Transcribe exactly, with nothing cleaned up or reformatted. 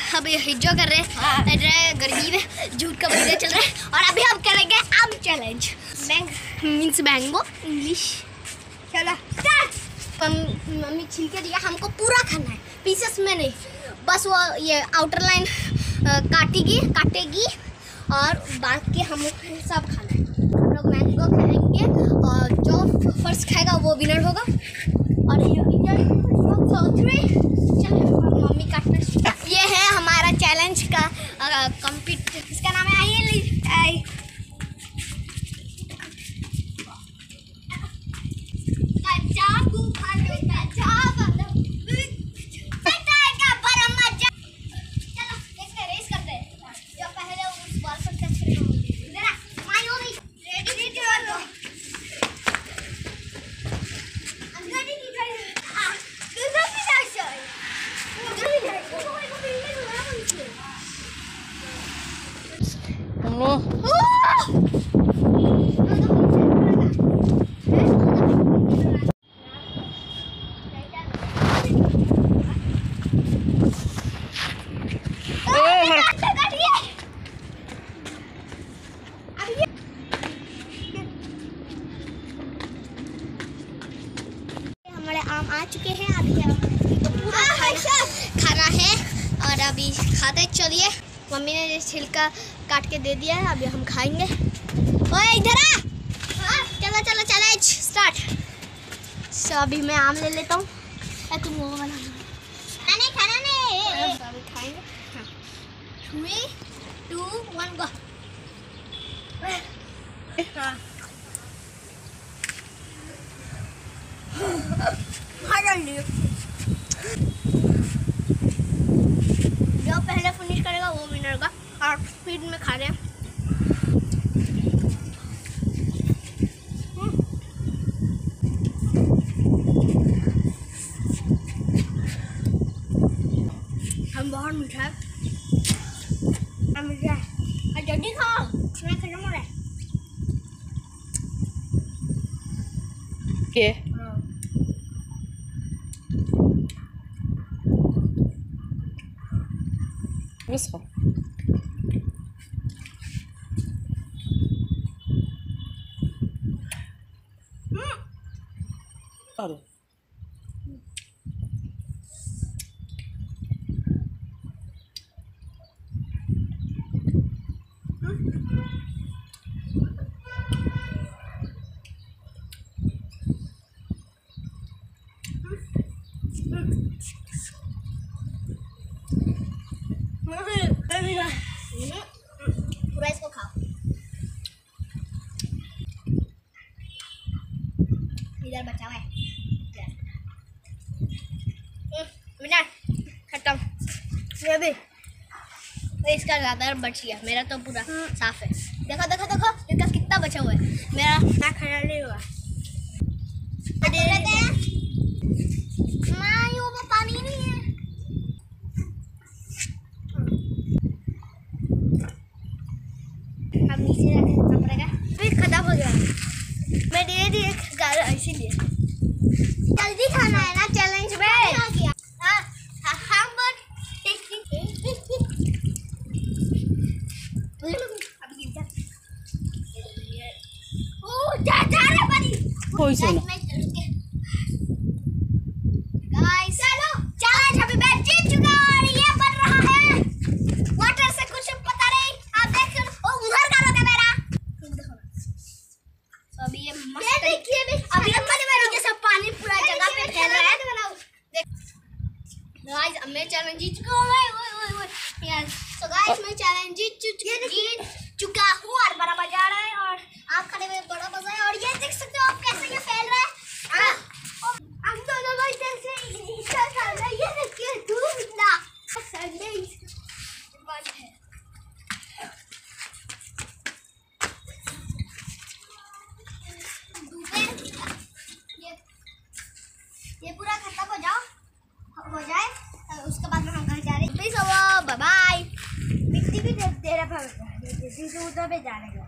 अभी हिज्जो कर रहे हैं, गर्मी में झूठ का बंदे चल रहा है। और अभी हम करेंगे आम चैलेंज। मैंग मीन्स मैंगो इंग्लिश। चलो स्टार्ट। मम्मी छिलके दिया, हमको पूरा खाना है, पीसेस में नहीं। बस वो ये आउटर लाइन काटेगी काटेगी और बाकी हम सब खाना है। हम लोग मैंगो खाएंगे और जो फर्स्ट खाएगा वो विनर होगा। और मम्मी काटना। ये है हमारा चैलेंज का कंप्लीट। इसका नाम है आई हमारे आम आ चुके हैं। अभी हम तो पूरा खाना, खाना है और अभी खाते चलिए। मम्मी ने छिलका काट के दे दिया है, अभी हम खाएंगे। ओए इधर आ। चलो चलो चैलेंज स्टार्ट। सो अभी मैं आम ले लेता हूँ। तुम वो वाला नहीं खाना नहीं। अभी खाएंगे। Three two one go. जो पहले फिनिश करेगा वो विनर का। और स्पीड में खा रहे हैं। हम बहुत मीठा है, मीठा है। जल्दी खाओ, मैं खत्म हो रहा है। ये وصفة حلو. पूरा इसको खाओ। इधर बचा हुआ है। विनर खत्म। ये भी इसका ज़्यादा बच गया, मेरा तो पूरा साफ है। देखो देखो देखो इसका कितना बचा हुआ है, मेरा ना खाना नहीं हुआ। वो पानी नहीं है। अब नीचे रखना पड़ेगा, फिर खत्म हो गया। मैं दे दी इसीलिए जल्दी खाना है ना चैलेंज में। हाँ हाँ कोई से ना गाइस चलो चैलेंज अभी मैं जीत चुका और ये बन रहा है वाटर से। कुछ पता नहीं, आप देख ओ उधर का लोग है मेरा। देखो तो अभी ये मस्त देखिए भी अभी हम मेरे जैसा पानी पूरा जगह पे फैल रहा है। गाइस अब मैं चैलेंज जीत चुका हूं। ओए ओए ओए यस सो गाइस मैं चैलेंज जीत चुका हूं और बड़ा मजा आ रहा है और आप खाने में बड़ा मजा है। और ये देख सकते हो आप कैसे ये फैल रहा है। हां हम दोनों भाई जैसे इधर कर रहे हैं। ये देखिए धूप इतना संडे बात है। ये ये पूरा खत्म हो जाओ हो जाए उसके बाद में हम घर जा रहे हैं। Please bye bye. मिट्टी भी दे दे रहा था, उधर पे जा रहे हैं।